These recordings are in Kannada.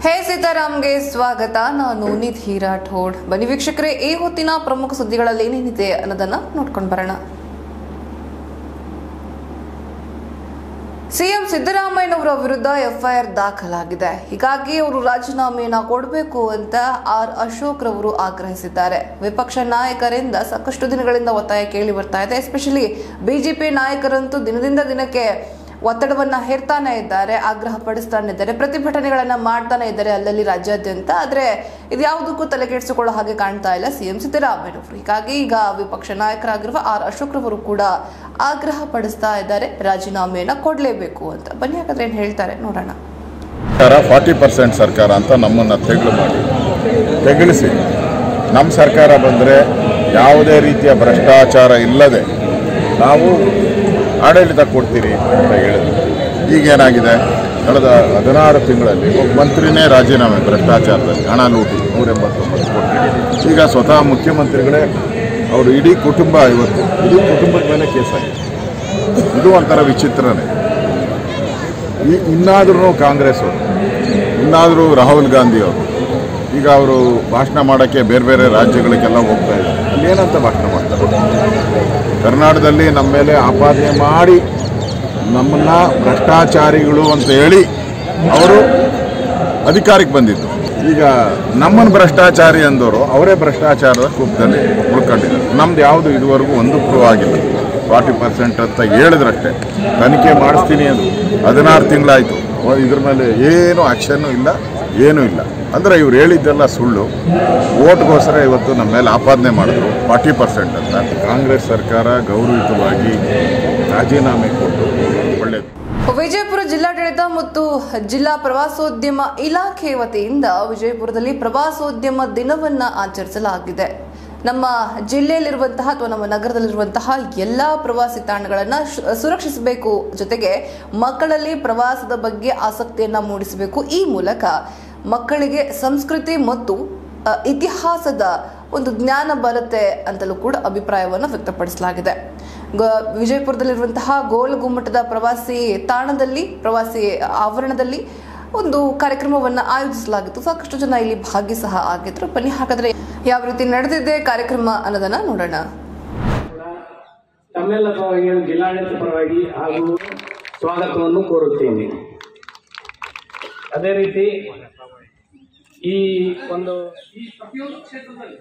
ಹೇ ಸೀತಾರಾಮ್ಗೆ ಸ್ವಾಗತ. ನಾನು ನಿಧಿ ರಾಠೋಡ್. ಬನ್ನಿ ವೀಕ್ಷಕರೇ, ಈ ಹೊತ್ತಿನ ಪ್ರಮುಖ ಸುದ್ದಿಗಳಲ್ಲಿ ಏನೇನಿದೆ ಅನ್ನೋದನ್ನ ನೋಡ್ಕೊಂಡು ಬರೋಣ. ಸಿಎಂ ಸಿದ್ದರಾಮಯ್ಯನವರ ವಿರುದ್ಧ ಎಫ್ಐಆರ್ ದಾಖಲಾಗಿದೆ. ಹೀಗಾಗಿ ಅವರು ರಾಜೀನಾಮೆಯನ್ನ ಕೊಡಬೇಕು ಅಂತ ಆರ್ ಅಶೋಕ್ ರವರು ಆಗ್ರಹಿಸಿದ್ದಾರೆ. ವಿಪಕ್ಷ ನಾಯಕರಿಂದ ಸಾಕಷ್ಟು ದಿನಗಳಿಂದ ಒತ್ತಾಯ ಕೇಳಿ ಬರ್ತಾ ಇದೆ. ಎಸ್ಪೆಷಲಿ ಬಿಜೆಪಿ ನಾಯಕರಂತೂ ದಿನದಿಂದ ದಿನಕ್ಕೆ ಒತ್ತಡವನ್ನ ಹೇರ್ತಾನೆ ಇದ್ದಾರೆ, ಆಗ್ರಹ ಪಡಿಸ್ತಾನೆ ಇದ್ದಾರೆ, ಪ್ರತಿಭಟನೆಗಳನ್ನ ಮಾಡ್ತಾನೆ ಇದ್ದಾರೆ ಅಲ್ಲಲ್ಲಿ ರಾಜ್ಯಾದ್ಯಂತ. ಆದ್ರೆ ಇದ್ಯಾವುದಕ್ಕೂ ತಲೆಕೆಡಿಸಿಕೊಳ್ಳೋ ಹಾಗೆ ಕಾಣ್ತಾ ಇಲ್ಲ ಸಿಎಂ ಸಿದ್ದರಾಮಯ್ಯನವರು. ಹೀಗಾಗಿ ಈಗ ವಿಪಕ್ಷ ನಾಯಕರಾಗಿರುವ ಆರ್ ಅಶೋಕ್ ರವರು ಕೂಡ ಆಗ್ರಹ ಪಡಿಸ್ತಾ ಇದ್ದಾರೆ, ರಾಜೀನಾಮೆಯನ್ನ ಕೊಡಲೇಬೇಕು ಅಂತ. ಬನ್ನಿ ಹಾಗಾದ್ರೆ ಏನ್ ಹೇಳ್ತಾರೆ ನೋಡೋಣ. 40% ಸರ್ಕಾರ ಅಂತ ನಮ್ಮನ್ನ ತೆಗಳಿಸಿ ನಮ್ಮ ಸರ್ಕಾರ ಬಂದರೆ ಯಾವುದೇ ರೀತಿಯ ಭ್ರಷ್ಟಾಚಾರ ಇಲ್ಲದೆ ನಾವು ಆಡಳಿತ ಕೊಡ್ತೀರಿ ಅಂತ ಹೇಳಿದ್ರು. ಈಗೇನಾಗಿದೆ, ಕಳೆದ 16 ತಿಂಗಳಲ್ಲಿ ಒಬ್ಬ ಮಂತ್ರಿನೇ ರಾಜೀನಾಮೆ ಭ್ರಷ್ಟಾಚಾರದಲ್ಲಿ ಹಣ ಲೂಟಿ 189 ಕೋಟಿ. ಈಗ ಸ್ವತಃ ಮುಖ್ಯಮಂತ್ರಿಗಳೇ ಅವರು ಇಡೀ ಕುಟುಂಬ ಇವತ್ತು ಇಡೀ ಕುಟುಂಬದ ಮೇಲೆ ಕೇಸಾಗಿದೆ. ಇದು ಒಂಥರ ವಿಚಿತ್ರನೇ. ಇನ್ನಾದರೂ ಕಾಂಗ್ರೆಸ್ ಅವರು, ಇನ್ನಾದರೂ ರಾಹುಲ್ ಗಾಂಧಿ ಅವರು ಈಗ ಅವರು ಭಾಷಣ ಮಾಡೋಕ್ಕೆ ಬೇರೆ ಬೇರೆ ರಾಜ್ಯಗಳಿಗೆಲ್ಲ ಹೋಗ್ತಾ ಇದ್ದಾರೆ. ಅಲ್ಲಿ ಏನಂತ ಭಾಷಣ ಮಾಡ್ತಾರೆ? ಕರ್ನಾಟಕದಲ್ಲಿ ನಮ್ಮ ಮೇಲೆ ಆಪಾದನೆ ಮಾಡಿ ನಮ್ಮನ್ನು ಭ್ರಷ್ಟಾಚಾರಿಗಳು ಅಂತ ಹೇಳಿ ಅವರು ಅಧಿಕಾರಕ್ಕೆ ಬಂದಿದ್ದು. ಈಗ ನಮ್ಮನ್ನು ಭ್ರಷ್ಟಾಚಾರಿ ಅಂದವರು ಅವರೇ ಭ್ರಷ್ಟಾಚಾರದ ಕೂಪದಲ್ಲಿ ಉಳ್ಕೊಂಡಿದ್ದಾರೆ. ನಮ್ದು ಯಾವುದು ಇದುವರೆಗೂ ಒಂದು ಪ್ರೂವ್ ಆಗಿಲ್ಲ. 40% ಅಂತ ಹೇಳಿದ್ರಷ್ಟೇ. ತನಿಖೆ ಮಾಡಿಸ್ತೀನಿ ಅಂದರು, 16 ತಿಂಗಳಾಯಿತು. ಇದ್ರ ಮೇಲೆ ಏನೂ ಆ್ಯಕ್ಷನ್ನು ಇಲ್ಲ, ಏನೂ ಇಲ್ಲ. ಅಂದರೆ ಇವ್ರು ಹೇಳಿದ್ದೆಲ್ಲ ಸುಳ್ಳು. ಓಟ್ಗೋಸ್ಕರ ಇವತ್ತು ನಮ್ಮ ಮೇಲೆ ಆಪಾದನೆ ಮಾಡಿದ್ರು 40% ಅಂತ. ಕಾಂಗ್ರೆಸ್ ಸರ್ಕಾರ ಗೌರವಯುತವಾಗಿ ರಾಜೀನಾಮೆ ಕೊಟ್ಟು ಒಳ್ಳೆಯದು. ವಿಜಯಪುರ ಜಿಲ್ಲಾಡಳಿತ ಮತ್ತು ಜಿಲ್ಲಾ ಪ್ರವಾಸೋದ್ಯಮ ಇಲಾಖೆ ವತಿಯಿಂದ ವಿಜಯಪುರದಲ್ಲಿ ಪ್ರವಾಸೋದ್ಯಮ ದಿನವನ್ನ ಆಚರಿಸಲಾಗಿದೆ. ನಮ್ಮ ಜಿಲ್ಲೆಯಲ್ಲಿರುವಂತಹ ಅಥವಾ ನಮ್ಮ ನಗರದಲ್ಲಿರುವಂತಹ ಎಲ್ಲ ಪ್ರವಾಸಿ ತಾಣಗಳನ್ನು ಸುರಕ್ಷಿಸಬೇಕು, ಜೊತೆಗೆ ಮಕ್ಕಳಲ್ಲಿ ಪ್ರವಾಸದ ಬಗ್ಗೆ ಆಸಕ್ತಿಯನ್ನ ಮೂಡಿಸಬೇಕು. ಈ ಮೂಲಕ ಮಕ್ಕಳಿಗೆ ಸಂಸ್ಕೃತಿ ಮತ್ತು ಇತಿಹಾಸದ ಒಂದು ಜ್ಞಾನ ಬರುತ್ತೆ ಅಂತಲೂ ಕೂಡ ಅಭಿಪ್ರಾಯವನ್ನು ವ್ಯಕ್ತಪಡಿಸಲಾಗಿದೆ. ವಿಜಯಪುರದಲ್ಲಿರುವಂತಹ ಗೋಲ್ ಗುಮ್ಮಟದ ಪ್ರವಾಸಿ ತಾಣದಲ್ಲಿ, ಪ್ರವಾಸಿ ಆವರಣದಲ್ಲಿ ಒಂದು ಕಾರ್ಯಕ್ರಮವನ್ನು ಆಯೋಜಿಸಲಾಗಿತ್ತು. ಸಾಕಷ್ಟು ಜನ ಇಲ್ಲಿ ಭಾಗಿ ಸಹ ಆಗಿದ್ರು. ಬನ್ನಿ ಹಾಗಾದ್ರೆ ಯಾವ ರೀತಿ ನಡೆದಿದೆ ಕಾರ್ಯಕ್ರಮ ಅನ್ನೋದನ್ನ ನೋಡೋಣ. ತಮ್ಮೆಲ್ಲ ಪರವಾಗಿ ಜಿಲ್ಲಾಡಳಿತ ಪರವಾಗಿ ಹಾಗೂ ಸ್ವಾಗತವನ್ನು ಕೋರುತ್ತೇನೆ. ಅದೇ ರೀತಿ ಈ ಒಂದು ಪ್ರತಿಯೊಂದು ಕ್ಷೇತ್ರದಲ್ಲಿ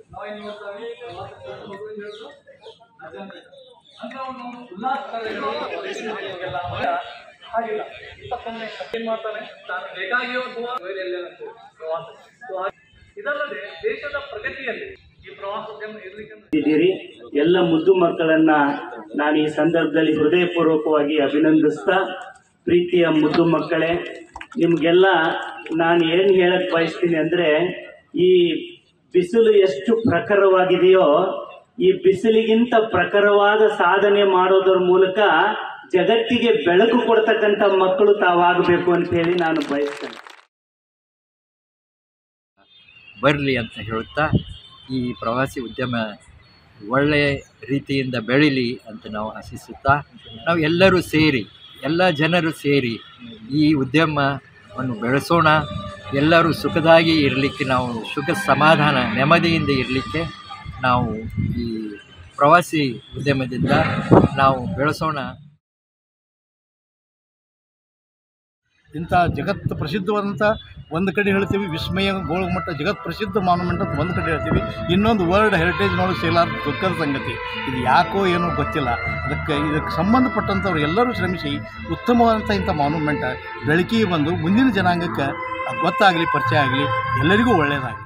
ಇದಲ್ಲದೆ ದೇಶದ ಪ್ರಗತಿಯಲ್ಲಿ ಈ ಪ್ರವಾಸೋದ್ಯಮ ಇರಲಿಕ್ಕೆ ಎಲ್ಲ ಮುದ್ದು ಮಕ್ಕಳನ್ನ ನಾನು ಈ ಸಂದರ್ಭದಲ್ಲಿ ಹೃದಯಪೂರ್ವಕವಾಗಿ ಅಭಿನಂದಿಸ್ತಾ, ಪ್ರೀತಿಯ ಮುದ್ದು ಮಕ್ಕಳೇ, ನಿಮ್ಗೆಲ್ಲ ನಾನು ಏನು ಹೇಳಕ್ ಬಯಸ್ತೀನಿ ಅಂದ್ರೆ, ಈ ಬಿಸಿಲು ಎಷ್ಟು ಪ್ರಖರವಾಗಿದೆಯೋ, ಈ ಬಿಸಿಲಿಗಿಂತ ಪ್ರಖರವಾದ ಸಾಧನೆ ಮಾಡೋದ್ರ ಮೂಲಕ ಜಗತ್ತಿಗೆ ಬೆಳಕು ಕೊಡ್ತಕ್ಕಂಥ ಮಕ್ಕಳು ತಾವಾಗಬೇಕು ಅಂತ ಹೇಳಿ ನಾನು ಬಯಸ್ತೇನೆ. ಬರಲಿ ಅಂತ ಹೇಳುತ್ತಾ, ಈ ಪ್ರವಾಸಿ ಉದ್ಯಮ ಒಳ್ಳೆಯ ರೀತಿಯಿಂದ ಬೆಳೀಲಿ ಅಂತ ನಾವು ಆಶಿಸುತ್ತಾ, ನಾವು ಎಲ್ಲರೂ ಸೇರಿ, ಎಲ್ಲ ಜನರು ಸೇರಿ ಈ ಉದ್ಯಮವನ್ನು ಬೆಳೆಸೋಣ. ಎಲ್ಲರೂ ಸುಖದಾಗಿ ಇರಲಿಕ್ಕೆ, ನಾವು ಸುಖ ಸಮಾಧಾನ ನೆಮ್ಮದಿಯಿಂದ ಇರಲಿಕ್ಕೆ ನಾವು ಈ ಪ್ರವಾಸಿ ಉದ್ಯಮದಿಂದ ನಾವು ಬೆಳೆಸೋಣ. ಇಂಥ ಜಗತ್ತು ಪ್ರಸಿದ್ಧವಾದಂಥ ಒಂದು ಕಡೆ ಹೇಳ್ತೀವಿ, ವಿಸ್ಮಯ ಗೋಳಗುಮ್ಮಟ ಜಗತ್ ಪ್ರಸಿದ್ಧ ಮಾನ್ಯುಮೆಂಟ್ ಅಂತ ಒಂದು ಕಡೆ ಹೇಳ್ತೀವಿ, ಇನ್ನೊಂದು ವರ್ಲ್ಡ್ ಹೆರಿಟೇಜ್ ನೋಡಿ ಸೇಲಾರ್ದ ದುಃಖದ ಸಂಗತಿ. ಇದು ಯಾಕೋ ಏನೋ ಗೊತ್ತಿಲ್ಲ. ಇದಕ್ಕೆ ಸಂಬಂಧಪಟ್ಟಂಥವ್ರು ಎಲ್ಲರೂ ಶ್ರಮಿಸಿ ಉತ್ತಮವಾದಂಥ ಇಂಥ ಮಾನ್ಯುಮೆಂಟ್ ಬೆಳಕಿಗೆ ಬಂದು ಮುಂದಿನ ಜನಾಂಗಕ್ಕೆ ಗೊತ್ತಾಗಲಿ, ಪರಿಚಯ ಆಗಲಿ, ಎಲ್ಲರಿಗೂ ಒಳ್ಳೆಯದಾಗಲಿ.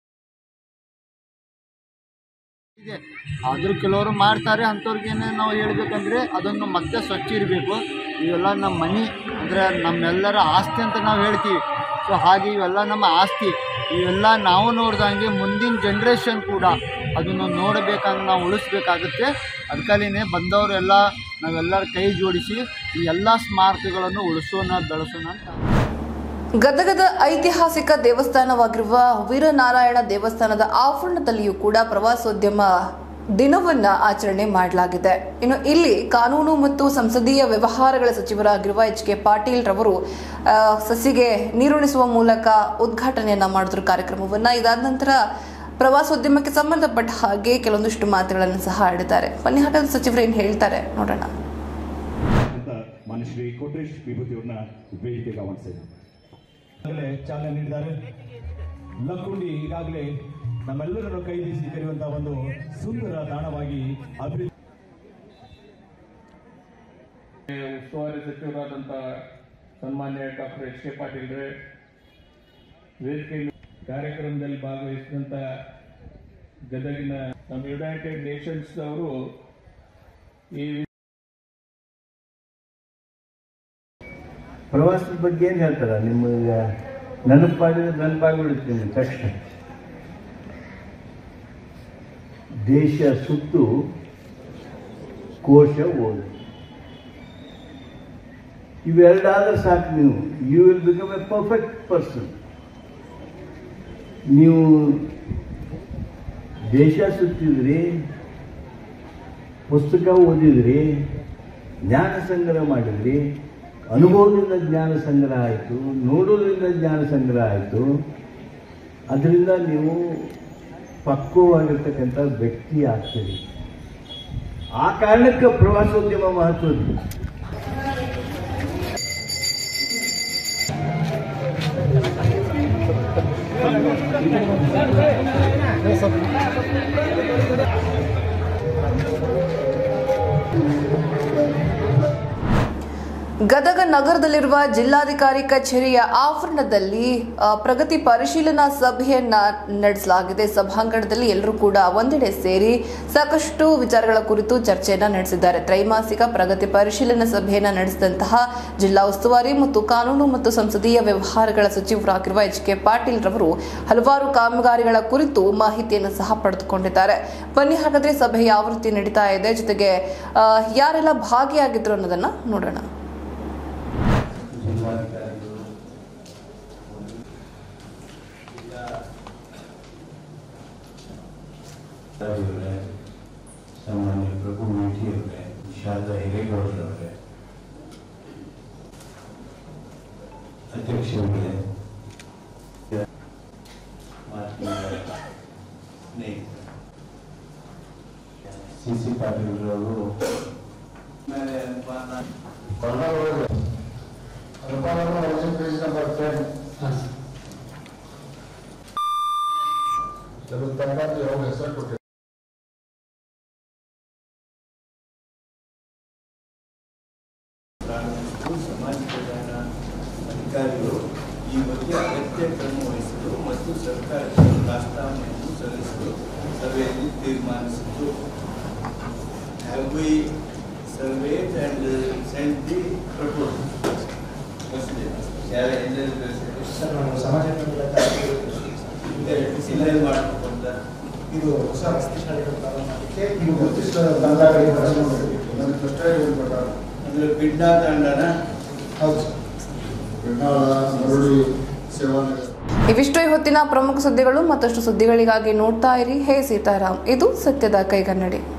ಆದರೂ ಕೆಲವರು ಮಾಡ್ತಾರೆ. ಅಂಥವ್ರಿಗೇನೆ ನಾವು ಹೇಳಬೇಕಂದ್ರೆ ಅದನ್ನು ಮತ್ತೆ ಸ್ವಚ್ಛ ಇರಬೇಕು. ಇವೆಲ್ಲ ನಮ್ಮ ಮನೆ ಅಂದರೆ ನಮ್ಮೆಲ್ಲರ ಆಸ್ತಿ ಅಂತ ನಾವು ಹೇಳ್ತೀವಿ. ಸೊ ಹಾಗೆ ಇವೆಲ್ಲ ನಮ್ಮ ಆಸ್ತಿ. ಇವೆಲ್ಲ ನಾವು ನೋಡ್ದಂಗೆ ಮುಂದಿನ ಜನ್ರೇಷನ್ ಕೂಡ ಅದನ್ನು ನೋಡಬೇಕಂದ್ರೆ ನಾವು ಉಳಿಸ್ಬೇಕಾಗುತ್ತೆ. ಅದಕ್ಕಲ್ಲಿನೇ ಬಂದವರೆಲ್ಲ ನಾವೆಲ್ಲರ ಕೈ ಜೋಡಿಸಿ ಈ ಎಲ್ಲ ಸ್ಮಾರಕಗಳನ್ನು ಉಳಿಸೋಣ, ಬೆಳೆಸೋಣ ಅಂತ. ಗದಗದ ಐತಿಹಾಸಿಕ ದೇವಸ್ಥಾನವಾಗಿರುವ ವೀರನಾರಾಯಣ ದೇವಸ್ಥಾನದ ಆವರಣದಲ್ಲಿಯೂ ಕೂಡ ಪ್ರವಾಸೋದ್ಯಮ ದಿನವನ್ನ ಆಚರಣೆ ಮಾಡಲಾಗಿದೆ. ಇನ್ನು ಇಲ್ಲಿ ಕಾನೂನು ಮತ್ತು ಸಂಸದೀಯ ವ್ಯವಹಾರಗಳ ಸಚಿವರಾಗಿರುವ ಎಚ್.ಕೆ. ಪಾಟೀಲ್ ರವರು ಸಸಿಗೆ ನೀರುಣಿಸುವ ಮೂಲಕ ಉದ್ಘಾಟನೆಯನ್ನ ಮಾಡಿದ್ರು ಕಾರ್ಯಕ್ರಮವನ್ನ. ಇದಾದ ನಂತರ ಪ್ರವಾಸೋದ್ಯಮಕ್ಕೆ ಸಂಬಂಧಪಟ್ಟ ಹಾಗೆ ಕೆಲವೊಂದಿಷ್ಟು ಮಾತುಗಳನ್ನು ಸಹ ಆಡಿದ್ದಾರೆ. ಬನ್ನಿ ಹಾಗಾದ್ರೆ ಸಚಿವರು ಏನು ಹೇಳ್ತಾರೆ ನೋಡೋಣ. ಮಾನ್ಯ ಶ್ರೀ ಕೋಟ್ರೇಶ್ ವಿಭೂತಿಯವ್ರನ್ನ ವೇದಿಕೆಗೆ ಆಹ್ವಾನಿಸಿದ್ದಾರೆ. ಚಾಲನೆ ನೀಡಿದ್ದಾರೆ. ಲಕ್ಕುಂಡಿ ಈಗಾಗಲೇ ನಮ್ಮೆಲ್ಲರನ್ನು ಕೈ ಬೀಸಿ ಕರೆಯುವಂತಹ ಒಂದು ಸುಂದರ ತಾಣವಾಗಿ ಅಭಿವೃದ್ಧಿ. ಉಸ್ತುವಾರಿ ಸಚಿವರಾದಂಥ ಸನ್ಮಾನ್ಯ ಡಾಕ್ಟರ್ ಎಚ್.ಕೆ. ಪಾಟೀಲ್ರೆ, ವೇದಿಕೆ ಕಾರ್ಯಕ್ರಮದಲ್ಲಿ ಭಾಗವಹಿಸಿದಂಥ ಗದಗಿನ ನಮ್ಮ ಯುನೈಟೆಡ್ ನೇಷನ್ಸ್ ಅವರು ಈ ಪ್ರವಾಸದ ಬಗ್ಗೆ ಏನು ಹೇಳ್ತಾರೆ? ನಿಮಗೆ ನೆನಪಾಗಿಬಿಡುತ್ತೆ ನಿಮಗೆ ತಕ್ಷಣ. ದೇಶ ಸುತ್ತು ಕೋಶ ಓದು, ಇವೆರಡಾದ್ರೆ ಸಾಕು. ನೀವು you will become a perfect person. ನೀವು ದೇಶ ಸುತ್ತಿದ್ರಿ, ಪುಸ್ತಕ ಓದಿದ್ರಿ, ಜ್ಞಾನ ಸಂಗ್ರಹ ಮಾಡಿದ್ರಿ, ಅನುಭವದಿಂದ ಜ್ಞಾನ ಸಂಗ್ರಹ ಆಯಿತು, ನೋಡೋದ್ರಿಂದ ಜ್ಞಾನ ಸಂಗ್ರಹ ಆಯಿತು. ಅದರಿಂದ ನೀವು ಪಕ್ವವಾಗಿರ್ತಕ್ಕಂಥ ವ್ಯಕ್ತಿ ಆಗ್ತೀರಿ. ಆ ಕಾರಣಕ್ಕೆ ಪ್ರವಾಸೋದ್ಯಮ ಮಹತ್ವದ್ದು. ಗದಗ ನಗರದಲ್ಲಿರುವ ಜಿಲ್ಲಾಧಿಕಾರಿ ಕಚೇರಿಯ ಆವರಣದಲ್ಲಿ ಪ್ರಗತಿ ಪರಿಶೀಲನಾ ಸಭೆಯನ್ನ ನಡೆಸಲಾಗಿದೆ. ಸಭಾಂಗಣದಲ್ಲಿ ಎಲ್ಲರೂ ಕೂಡ ಒಂದೆಡೆ ಸೇರಿ ಸಾಕಷ್ಟು ವಿಚಾರಗಳ ಕುರಿತು ಚರ್ಚೆಯನ್ನ ನಡೆಸಿದ್ದಾರೆ. ತ್ರೈಮಾಸಿಕ ಪ್ರಗತಿ ಪರಿಶೀಲನಾ ಸಭೆಯನ್ನ ನಡೆಸಿದಂತಹ ಜಿಲ್ಲಾ ಉಸ್ತುವಾರಿ ಮತ್ತು ಕಾನೂನು ಮತ್ತು ಸಂಸದೀಯ ವ್ಯವಹಾರಗಳ ಸಚಿವರಾಗಿರುವ ಎಚ್.ಕೆ. ಪಾಟೀಲ್ ರವರು ಹಲವಾರು ಕಾಮಗಾರಿಗಳ ಕುರಿತು ಮಾಹಿತಿಯನ್ನು ಸಹ ಪಡೆದುಕೊಂಡಿದ್ದಾರೆ. ಬನ್ನಿ ಹಾಗಾದ್ರೆ ಸಭೆ ಯಾವ ರೀತಿ ನಡೀತಾ ಇದೆ, ಜೊತೆಗೆ ಯಾರೆಲ್ಲ ಭಾಗಿಯಾಗಿದ್ರು ಅನ್ನೋದನ್ನ ನೋಡೋಣ. ಸಾಮಾನ್ಯ ಪ್ರಭು ಮೇಟಿಯವರೇ, ಶಾರದಾ ಹಿರೇಗೌಡರವರೇ, ಅಧ್ಯಕ್ಷರೇ, ಸಿ ಪಾಟೀಲ್ರವರು, ಸಮಾಜ ಕಲ್ಯಾಣ ಅಧಿಕಾರಿಗಳು ಈ ಬಗ್ಗೆ ಅಗತ್ಯ ಕ್ರಮ ವಹಿಸಲು ಮತ್ತು ಸರ್ಕಾರಕ್ಕೆ ಪ್ರಸ್ತಾವನೆಯನ್ನು ಸಲ್ಲಿಸಲು ಸಭೆಯಲ್ಲಿ ತೀರ್ಮಾನಿಸಿತು. Have we surveyed and sent the proposal? Silai ಮಾಡಬೇಕಂತ ಇದು ಹೊಸ ವಸತಿ ಶಾಲೆಗಳ ಪ್ರಾರಂಭಕ್ಕೆ ಇದು ಗುರುತಿಸಿದ ಅಂದ್ರೆ ಬಿಡ್ನಾ ತಂಡನ. ಹೌದು ಸರ್. ಇವಿಷ್ಟು ಈ ಹೊತ್ತಿನ ಪ್ರಮುಖ ಸುದ್ದಿಗಳು. ಮತ್ತಷ್ಟು ಸುದ್ದಿಗಳಿಗಾಗಿ ನೋಡ್ತಾ ಇರಿ ಹೇ ಸೀತಾರಾಮ್. ಇದು ಸತ್ಯದ ಕೈಗನ್ನಡಿ.